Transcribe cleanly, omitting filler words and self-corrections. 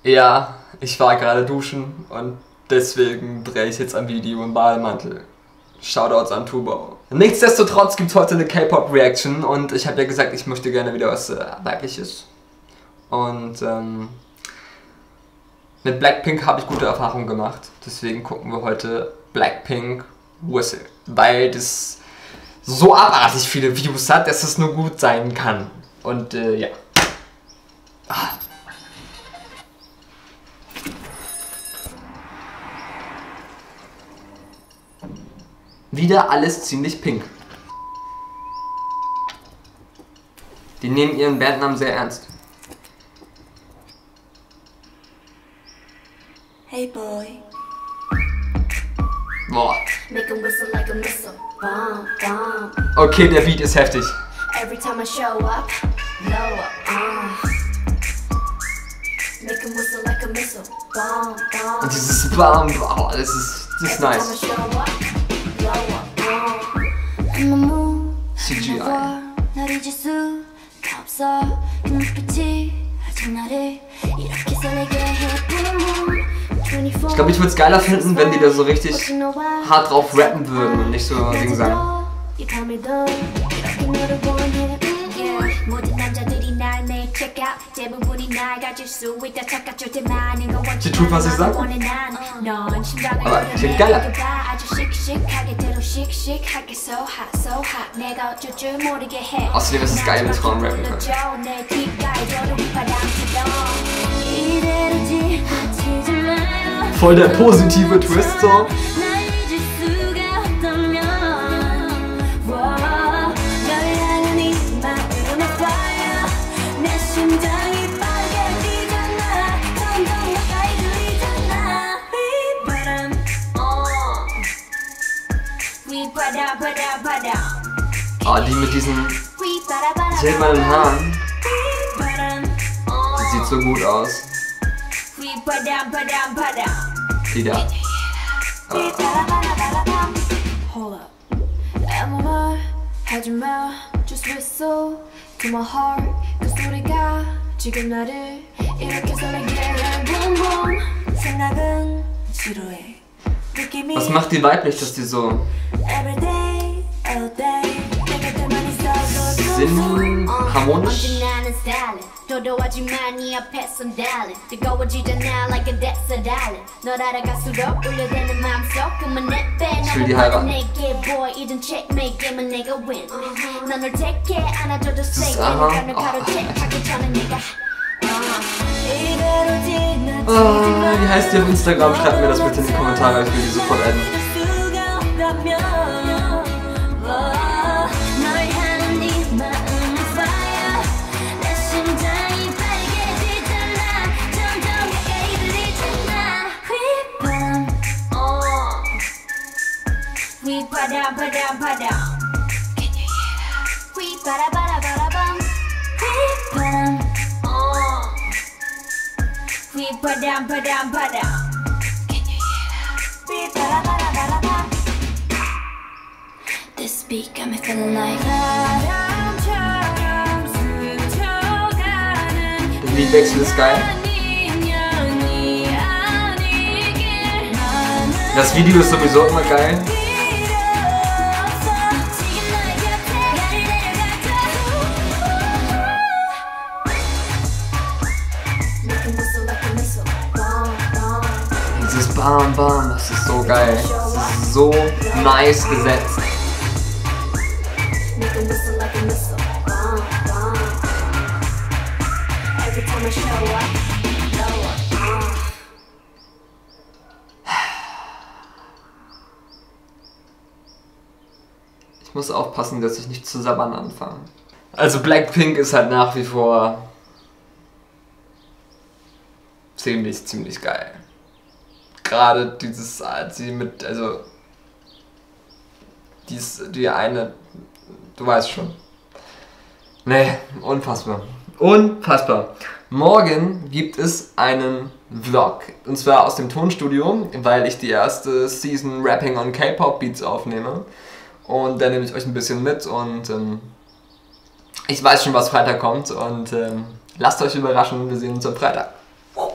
Ja, ich war gerade duschen und deswegen drehe ich jetzt ein Video im Bademantel. Shoutouts an Tubau. Nichtsdestotrotz gibt es heute eine K-Pop-Reaction und ich habe ja gesagt, ich möchte gerne wieder was Weibliches. Und mit Blackpink habe ich gute Erfahrungen gemacht. Deswegen gucken wir heute Blackpink Whistle. Weil das so abartig viele Views hat, dass es nur gut sein kann. Und ja. Wieder alles ziemlich pink. Die nehmen ihren Bandnamen sehr ernst. Hey boy. Boah. Make 'em whistle like a missile. Bomb, bomb. Okay, der Beat ist heftig. Every time I show up, blow up. Make 'em whistle like a missile. Bomb, bomb. Und dieses Bam, oh, das ist nice. CGI. Ich glaube, ich würde es geiler finden, wenn die da so richtig hart drauf rappen würden und nicht so Ding sagen. Sie tut, was ich sage. Aber klingt geiler. Außerdem ist es geil, wenn Frauen rappen können. Voll der positive Twist so. Oh, die mit diesen silbernen Haaren. Das sieht so gut aus. Die da. Was macht die weiblich, dass die so sind harmonisch? Ich will die heiraten. Das ist aha. Oh, wie heißt die auf Instagram? Schreibt mir das bitte in die Kommentare, ich will die sofort adden. This beat got me feeling like Der Beatwechsel ist geil. Das Video ist sowieso immer geil. Dieses Bam Bam, das ist so geil. Das ist so nice gesetzt. Ich muss aufpassen, dass ich nicht zu sabbern anfange. Also Blackpink ist halt nach wie vor ziemlich geil. Gerade dieses, als sie mit, also die eine, du weißt schon. Nee, unfassbar. Unfassbar. Morgen gibt es einen Vlog. Und zwar aus dem Tonstudio, weil ich die erste Season Rapping on K-Pop Beats aufnehme. Und da nehme ich euch ein bisschen mit und ich weiß schon, was Freitag kommt. Und lasst euch überraschen, wir sehen uns am Freitag.